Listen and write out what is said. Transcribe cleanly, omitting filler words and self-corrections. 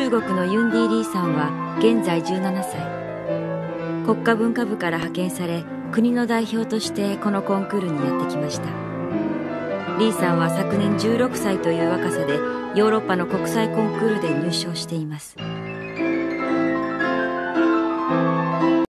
中国のユンディ・リーさんは現在17歳。国家文化部から派遣され、国の代表としてこのコンクールにやってきました。リーさんは昨年16歳という若さでヨーロッパの国際コンクールで入賞しています。